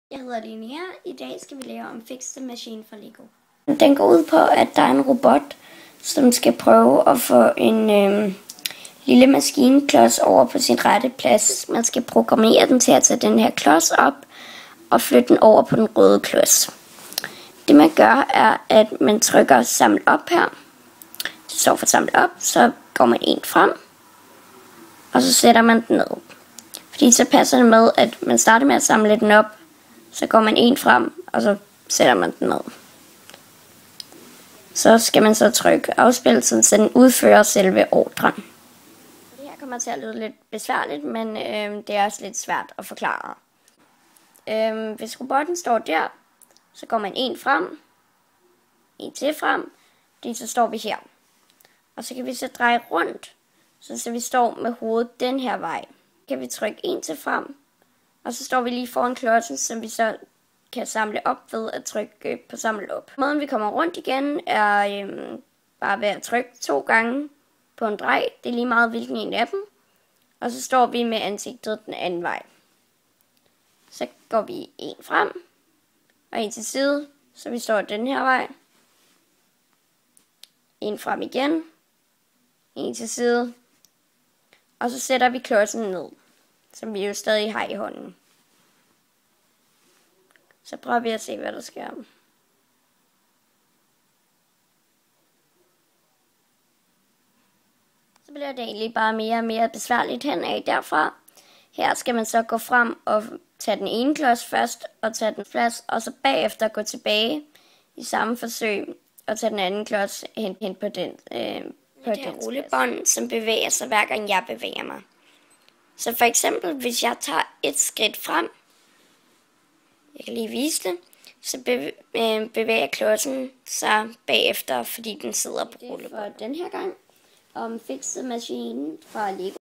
Jeg hedder Linnea. I dag skal vi lave en Fix the Machine for Lego. Den går ud på, at der er en robot, som skal prøve at få en lille maskinklods over på sin rette plads. Man skal programmere den til at tage den her klods op og flytte den over på den røde klods. Det man gør, er, at man trykker samle op her. Det står for samle op, så går man en frem, og så sætter man den ned. Fordi så passer det med, at man starter med at samle den op, så går man en frem, og så sætter man den ned. Så skal man så trykke afspillelsen, så den udfører selve ordren. Det her kommer til at lyde lidt besværligt, men det er også lidt svært at forklare. Hvis robotten står der, så går man en frem, en til frem, fordi så står vi her. Og så kan vi så dreje rundt, så vi står med hovedet den her vej. Så kan vi trykke en til frem, og så står vi lige foran klodsen, som vi så kan samle op ved at trykke på samle op. Måden vi kommer rundt igen er bare ved at trykke 2 gange på en drej. Det er lige meget hvilken en af dem. Og så står vi med ansigtet den anden vej. Så går vi en frem og en til side, så vi står den her vej. En frem igen. En til side. Og så sætter vi klodsen ned, som vi jo stadig har i hånden. Så prøver vi at se, hvad der sker. Så bliver det egentlig bare mere og mere besværligt henad derfra. Her skal man så gå frem og tage den ene klods først, og tage den plads, og så bagefter gå tilbage i samme forsøg, og tage den anden klods hen på den på det rullebånd, som bevæger sig hver gang jeg bevæger mig. Så for eksempel, hvis jeg tager et skridt frem, jeg kan lige vise det, så bevæger klodsen sig bagefter, fordi den sidder på rullebåndet. Det for den her gang om Fix the Machine fra Lego.